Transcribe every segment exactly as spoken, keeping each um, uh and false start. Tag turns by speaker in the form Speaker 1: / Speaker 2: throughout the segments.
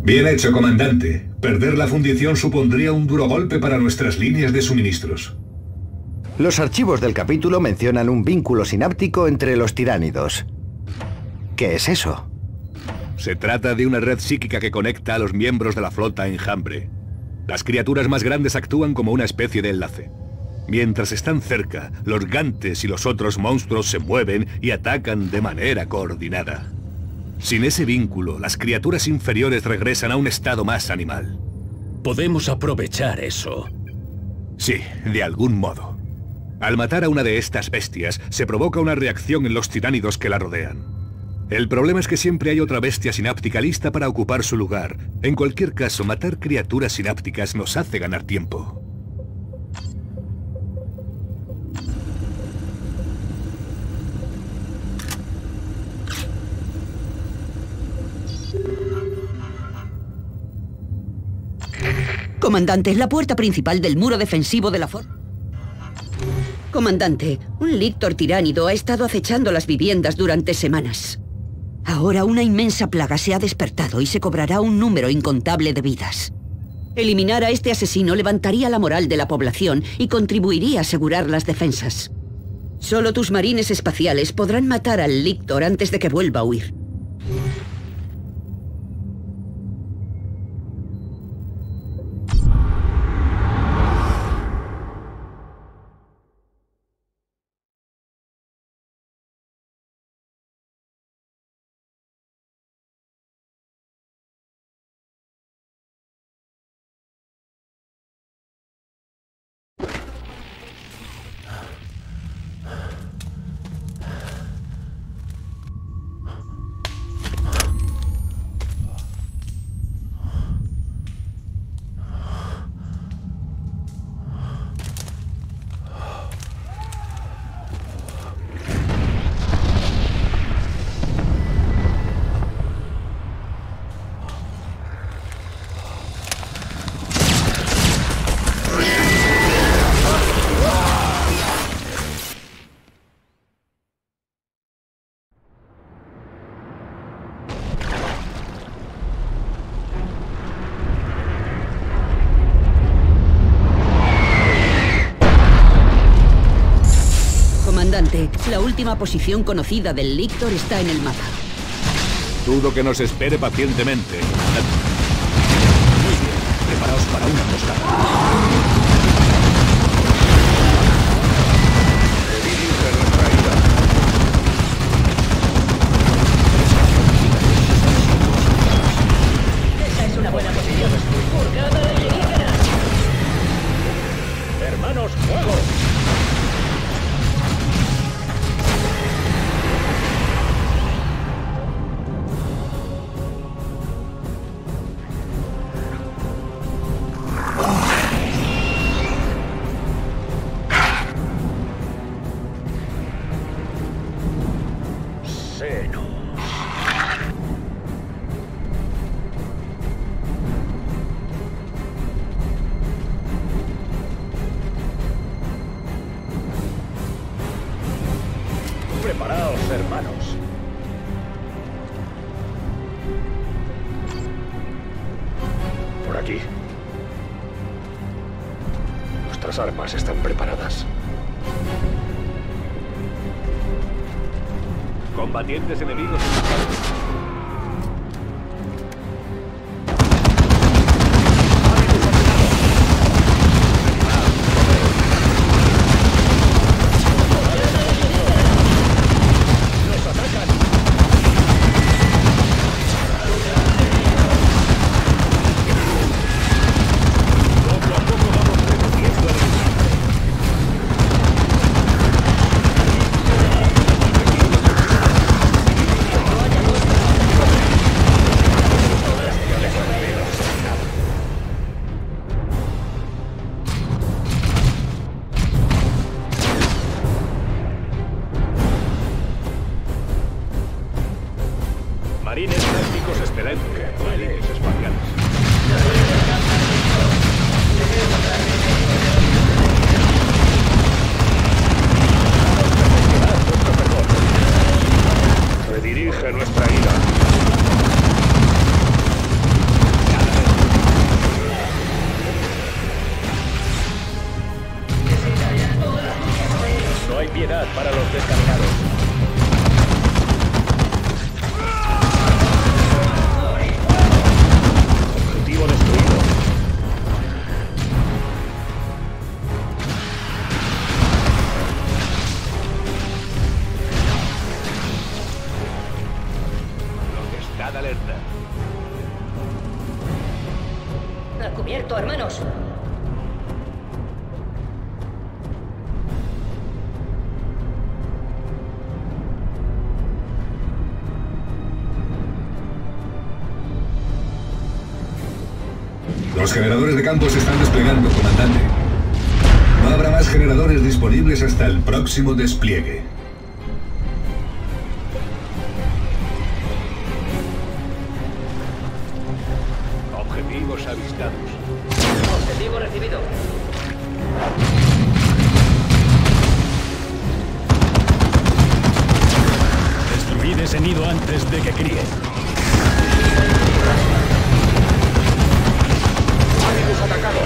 Speaker 1: Bien hecho, comandante. Perder la fundición supondría un duro golpe para nuestras líneas de suministros.
Speaker 2: Los archivos del capítulo mencionan un vínculo sináptico entre los tiránidos. ¿Qué es eso?
Speaker 3: Se trata de una red psíquica que conecta a los miembros de la flota Enjambre. Las criaturas más grandes actúan como una especie de enlace. Mientras están cerca, los gantes y los otros monstruos se mueven y atacan de manera coordinada. Sin ese vínculo, las criaturas inferiores regresan a un estado más animal.
Speaker 4: Podemos aprovechar eso.
Speaker 3: Sí, de algún modo. Al matar a una de estas bestias, se provoca una reacción en los tiránidos que la rodean. El problema es que siempre hay otra bestia sináptica lista para ocupar su lugar. En cualquier caso, matar criaturas sinápticas nos hace ganar tiempo.
Speaker 5: Comandante, la puerta principal del muro defensivo de la for... Comandante, un lictor tiránido ha estado acechando las viviendas durante semanas. Ahora una inmensa plaga se ha despertado y se cobrará un número incontable de vidas. Eliminar a este asesino levantaría la moral de la población y contribuiría a asegurar las defensas. Solo tus marines espaciales podrán matar al lictor antes de que vuelva a huir. La última posición conocida del lictor está en el mapa.
Speaker 3: Dudo que nos espere pacientemente.
Speaker 4: Muy bien, preparaos para una emboscada.
Speaker 6: Esa es una buena posición. Furgada alienígena.
Speaker 4: Hermanos, fuego. Preparaos, hermanos.
Speaker 7: Por aquí. Nuestras armas están preparadas.
Speaker 3: Combatientes enemigos.
Speaker 4: Marines tácticos excelentes. Marines espaciales.
Speaker 7: Redirige nuestra ira.
Speaker 4: descaminados. Objetivo destruido.
Speaker 3: Estad alerta.
Speaker 6: A cubierto, hermanos.
Speaker 1: Los generadores de campo se están desplegando, comandante. No habrá más generadores disponibles hasta el próximo despliegue.
Speaker 3: Objetivos avistados.
Speaker 6: Objetivo recibido.
Speaker 4: Destruid ese nido antes de que críe.
Speaker 7: ¡Hemos atacado!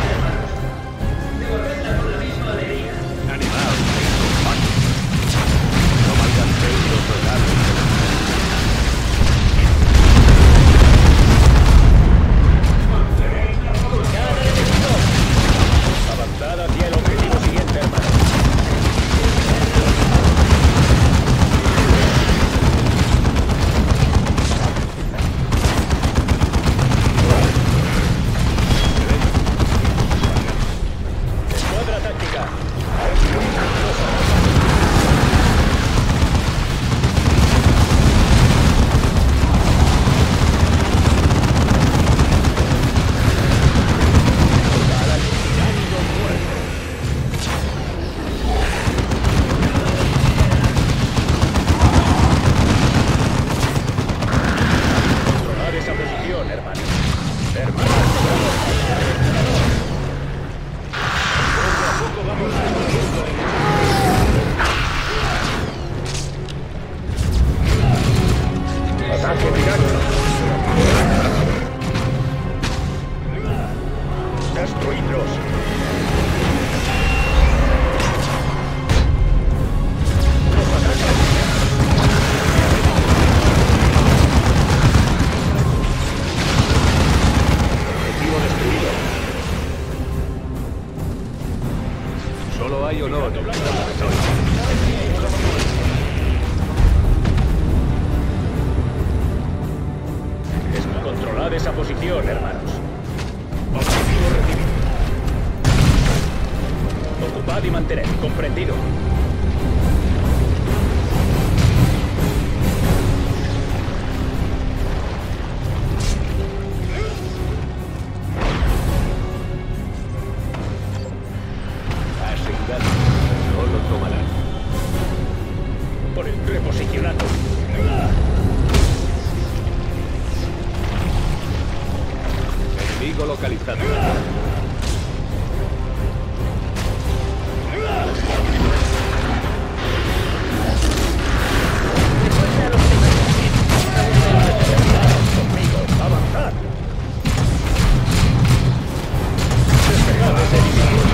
Speaker 3: Animaos. No malgastéis los regalos.
Speaker 4: Avanzad hacia el objetivo siguiente, hermano. Escuadra táctica. Controlar esa posición, hermano. Hermano. Poco a poco vamos recorriendo el
Speaker 7: ¡Ataque directo!
Speaker 4: destruidlos. Objetivo destruido.
Speaker 3: Solo hay honor en la victoria.
Speaker 4: Controlad esa posición, hermanos. Objetivo recibido. Ocupad y mantened. Comprendido.
Speaker 3: Asignado. No lo tomarán.
Speaker 4: Por el reposicionando.
Speaker 3: Enemigo localizado.
Speaker 4: Avanzad. Despejad ese enemigo.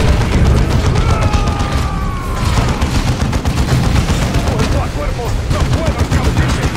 Speaker 4: ¡Cuerpo a cuerpo! ¡No puedo escabullirse!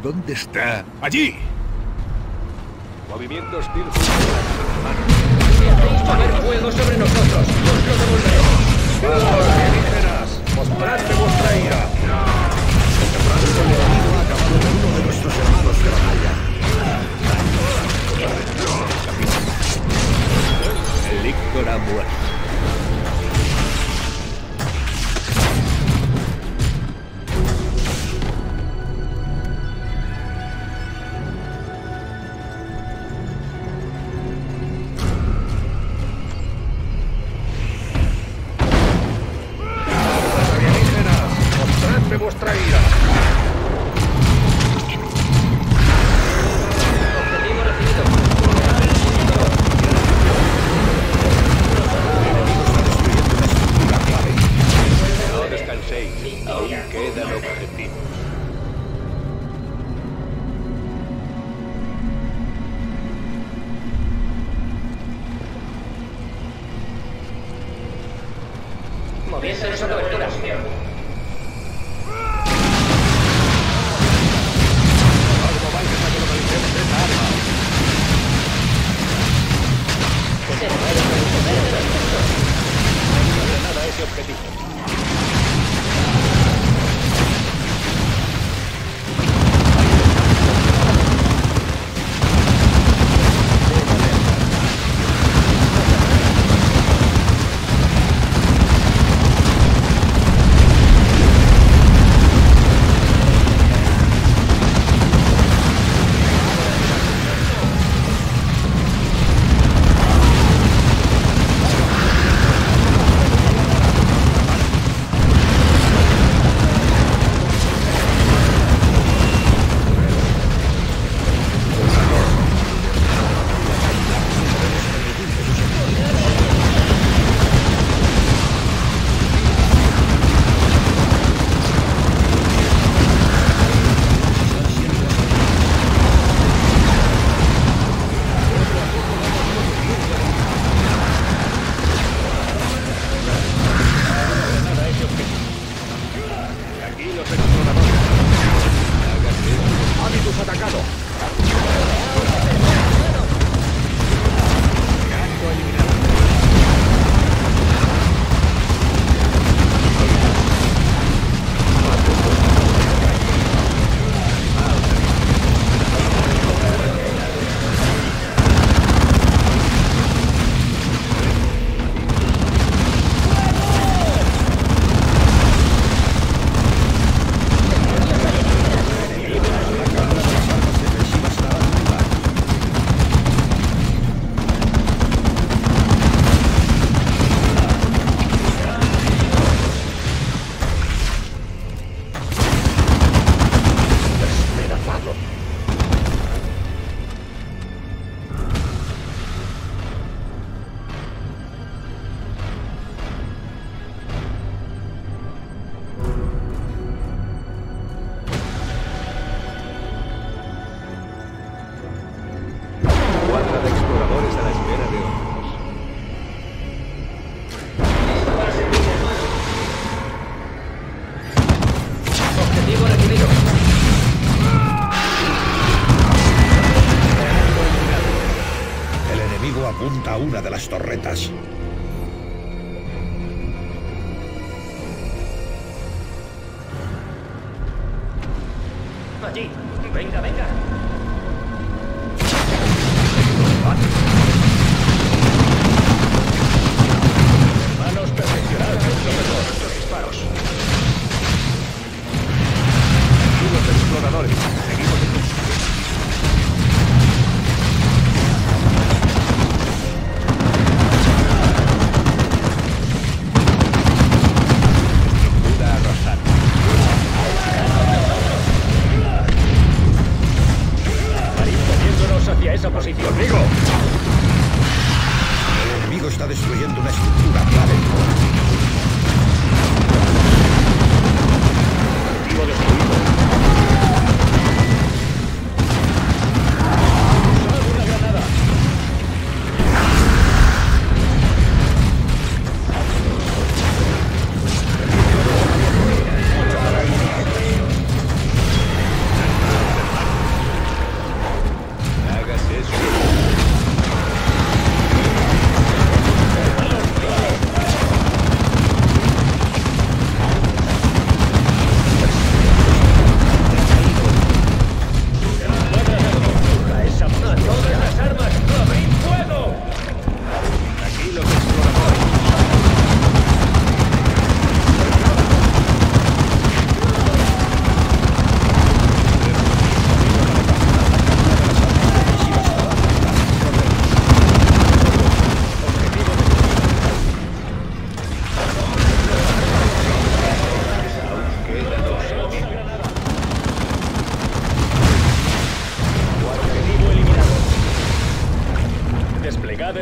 Speaker 3: ¿Dónde está? ¡Allí!
Speaker 4: Movimiento hostil.
Speaker 6: Si hacéis poner fuego sobre nosotros, os lo devolveremos.
Speaker 7: ¡Vamos, alienígenas! ¡Mostrad vuestra ira!
Speaker 2: El enemigo ha acabado con uno de nuestros hermanos de batalla.
Speaker 3: El Lictor ha muerto.
Speaker 7: ¡Alienígenas! ¡Mostradme vuestra ira!
Speaker 6: Objetivo recibido.
Speaker 4: No descanséis. Aún queda el objetivo.
Speaker 6: Moviéndonos a cobertura. Se puede recuperar de los puntos.
Speaker 4: Granada a ese objetivo.
Speaker 7: ¡Habitus atacado!
Speaker 4: Cuadra de exploradores a la espera de órdenes.
Speaker 6: Objetivo recibido.
Speaker 7: El enemigo apunta a una de las torretas.
Speaker 6: Allí. Venga, venga.
Speaker 7: Manos perfeccionadas es lo mejor. Estos disparos. Y los exploradores. Seguimos en curso.
Speaker 4: Estructura arrasada.
Speaker 7: Marín moviéndonos hacia esa posición. ¡Conmigo!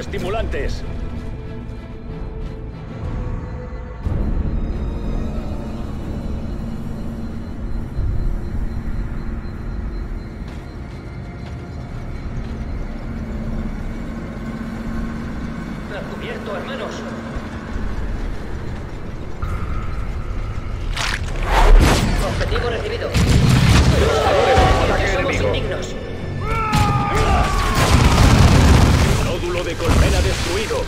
Speaker 4: estimulantes.
Speaker 6: Cubierto, hermanos. Objetivo recibido. Somos indignos.
Speaker 4: Nódulo de colmena destruido.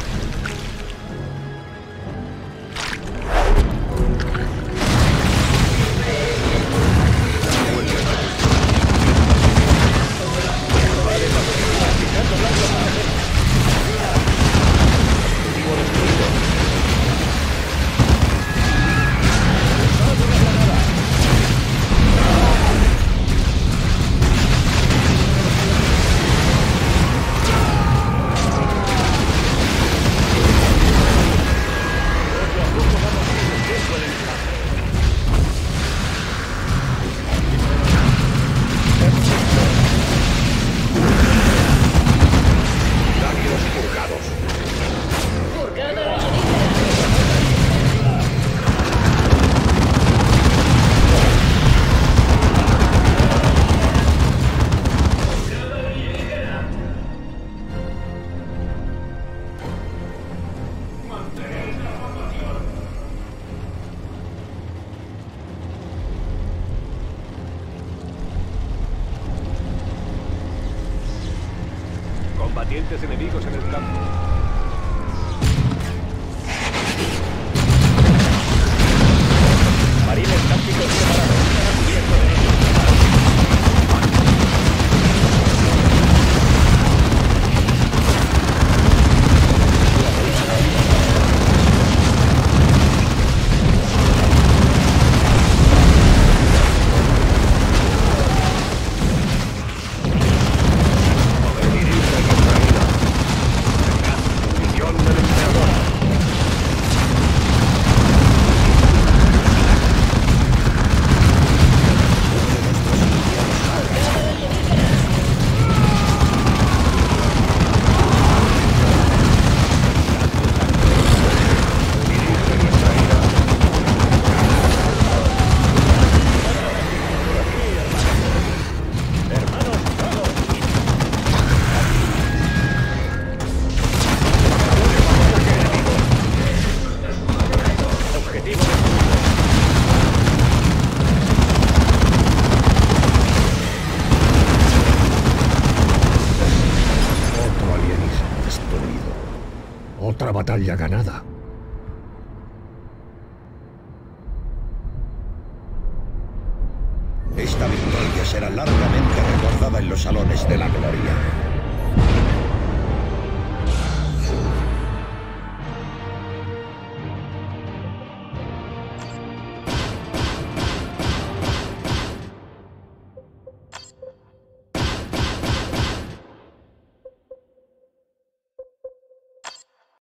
Speaker 3: Combatientes enemigos en el campo.
Speaker 4: Marines tácticos preparados. Cubierto de ellos.
Speaker 7: Otra batalla ganada. Esta victoria será largamente recordada en los salones de la gloria.